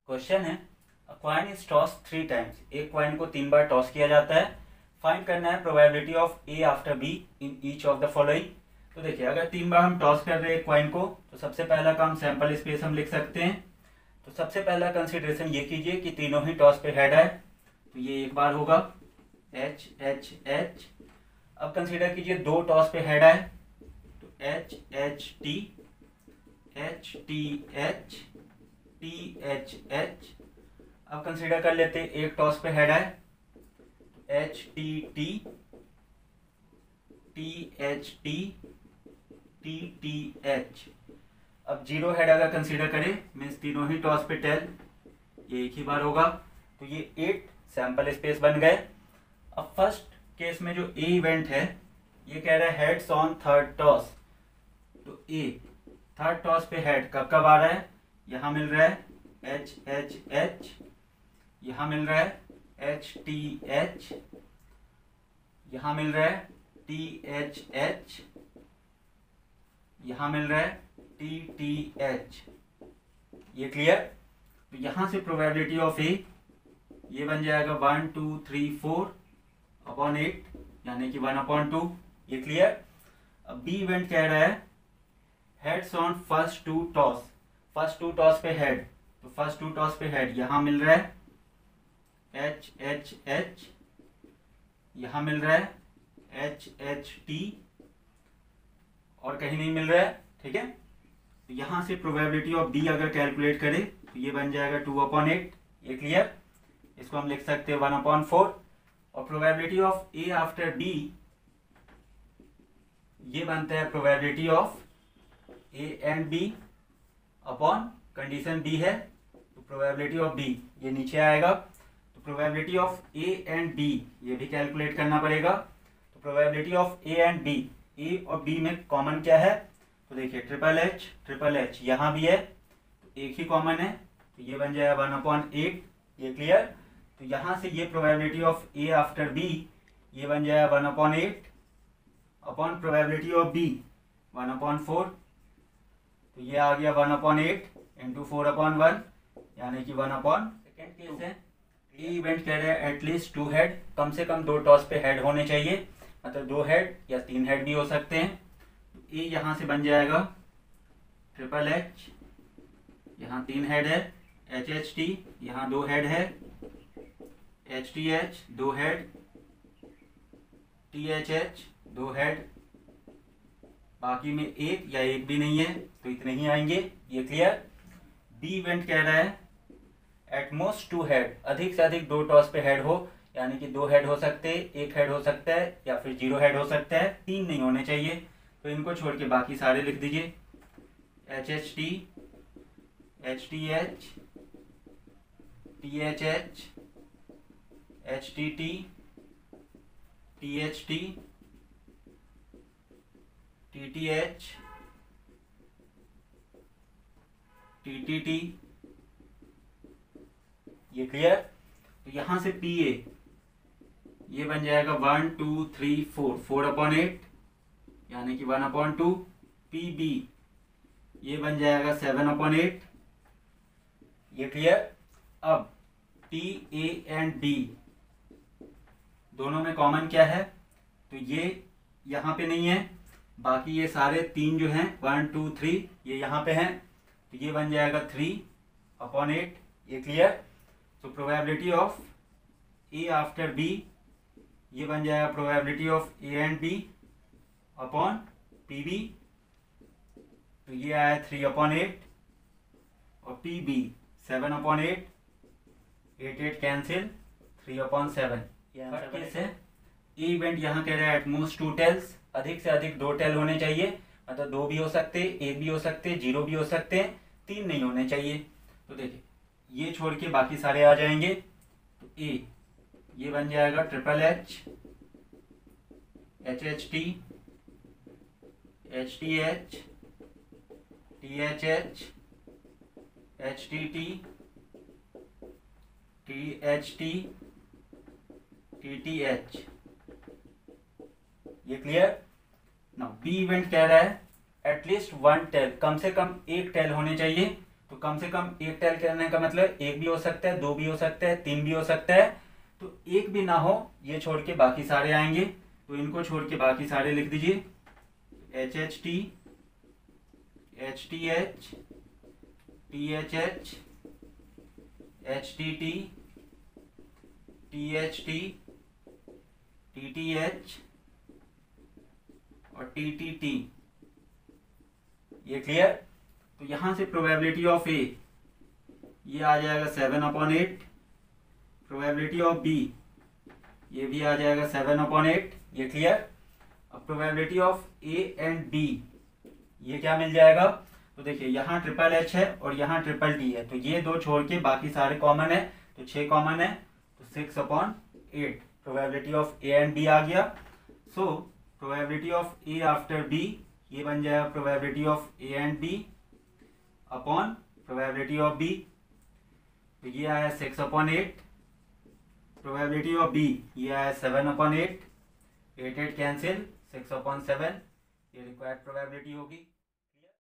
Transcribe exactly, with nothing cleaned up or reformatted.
Question है, a coin is toss three times. एक coin को तीन बार टॉस किया जाता है। फाइंड करना है probability of A after B in each of the following. तो देखिए, अगर तीन बार हम टॉस कर रहे हैं कॉइन को, तो सबसे पहला काम सैंपल स्पेस हम लिख सकते हैं। तो सबसे पहला कंसिडरेशन ये कीजिए कि तीनों ही टॉस पे हेड है, तो ये एक बार होगा एच एच एच। अब कंसीडर कीजिए दो टॉस पे हेड है, तो H H T H T H T H H. अब कंसीडर कर लेते हैं एक टॉस पे हेड है, H T T T H T T T H. अब जीरो हेड अगर कंसीडर करें, मीन्स तीनों ही टॉस पे टेल, ये एक ही बार होगा, तो ये एट सैंपल स्पेस बन गए। अब फर्स्ट केस में जो ए इवेंट है, ये कह रहा है हेड्स ऑन थर्ड टॉस। तो ए थर्ड टॉस पे हेड कब कब आ रहा है, यहां मिल रहा है एच एच एच, यहां मिल रहा है एच टी एच, यहां मिल रहा है टी एच एच, यहां मिल रहा है टी टी एच। ये क्लियर? तो यहां से प्रोबेबिलिटी ऑफ ए ये बन जाएगा one two three four upon eight, यानी कि वन अपॉन टू। ये क्लियर? अब बी इवेंट कह रहा है heads on first two toss. First two toss पे हेड, तो फर्स्ट टू टॉस पे हेड यहां मिल रहा है एच एच एच, यहां मिल रहा है एच एच टी, और कहीं नहीं मिल रहा है। ठीक है, तो यहां से प्रोबेबिलिटी ऑफ बी अगर कैलकुलेट करें, तो ये बन जाएगा टू अपॉन एट। ये क्लियर? इसको हम लिख सकते हैं वन अपॉन फोर। और probability of A after B ये बनता है probability of A and B upon condition B है, तो प्रोबेबिलिटी ऑफ बी ये नीचे आएगा। तो probability of A and B ये भी कैलकुलेट करना पड़ेगा। तो probability of A and B, ए और बी में कॉमन क्या है, तो देखिए ट्रिपल एच ट्रिपल एच यहाँ भी है, तो एक ही कॉमन है, तो ये बन जाएगा वन अपॉन एट। ये क्लियर? तो यहाँ से ये probability of A after B ये बन जाएगा one upon eight upon probability of B one upon four, तो ये आ गया one upon eight into four upon one, यानी कि वन अपॉन। सेकेंड केस है, ए इवेंट कह रहे हैं एटलीस्ट टू हेड, कम से कम दो टॉस पे हेड होने चाहिए, मतलब दो हेड या तीन हेड भी हो सकते हैं। ए यहाँ से बन जाएगा ट्रिपल एच, यहाँ तीन हेड है, एच एच टी यहाँ दो हेड है, एच टी एच दो हेड, टी एच एच दो हेड, बाकी में एक या एक भी नहीं है, तो इतने ही आएंगे। ये क्लियर? बी इवेंट कह रहा है एट मोस्ट टू हेड, अधिक से अधिक दो टॉस पे हेड हो, यानी कि दो हेड हो सकते हैं, एक हेड हो सकता है, या फिर जीरो हेड हो सकता है, तीन नहीं होने चाहिए। तो इनको छोड़ के बाकी सारे लिख दीजिए, H H T H T H T H H H T T T H T T T H T T T. ये क्लियर? तो यहां से पी ए ये बन जाएगा one two three four, four upon eight, यानी कि one upon two. P B ये बन जाएगा सेवन अपॉन एट। ये क्लियर? अब टी ए एंड डी दोनों में कॉमन क्या है, तो ये यहां पे नहीं है, बाकी ये सारे तीन जो हैं वन टू थ्री ये यहाँ पे हैं, तो ये बन जाएगा थ्री अपॉन एट। ये क्लियर? तो probability of A after B ये बन जाएगा probability of A and B upon P B, तो ये आया थ्री अपॉन एट, और P B seven upon eight, eight eight cancel, three upon seven. Case है, ए इवेंट यहाँ कह रहा है एट मोस्ट टू टेल्स, अधिक से अधिक दो टेल होने चाहिए, मतलब दो भी हो सकते, एक भी हो सकते, जीरो भी हो सकते हैं, तीन नहीं होने चाहिए। तो देखिए ये छोड़ के बाकी सारे आ जाएंगे। तो ए ये बन जाएगा triple H H H T H T H T H H H T T T H T T T H. ये क्लियर? ना बी इवेंट कह रहा है एटलीस्ट वन टेल, कम से कम एक टेल होने चाहिए, तो तो कम से कम एक टेल करने का मतलब एक भी हो सकता है, दो भी हो सकता है, तीन भी हो सकता है। तो एक भी ना हो ये छोड़ के बाकी सारे आएंगे, तो इनको छोड़ के बाकी सारे लिख दीजिए। H H T, H T H, T H H, H T T, T H T, T T H और टी टी टी। ये क्लियर? तो यहां से प्रोबेबिलिटी ऑफ ए ये आ जाएगा seven upon eight, probability of B ये भी आ जाएगा सेवन अपॉन एट। ये क्लियर? अब probability of A and B ये क्या मिल जाएगा? तो देखिए यहाँ ट्रिपल एच है और यहाँ ट्रिपल टी है, तो ये दो छोड़ के बाकी सारे कॉमन है, तो छह कॉमन है, तो six upon eight probability of A and B आ गया। So probability of A after B ये बन जाएगा probability of A and B upon probability of B, तो ये आया six upon eight. Probability of B ये आया seven upon eight, eight eight cancel, six upon seven, ये रिक्वायर्ड प्रोबेबिलिटी होगी।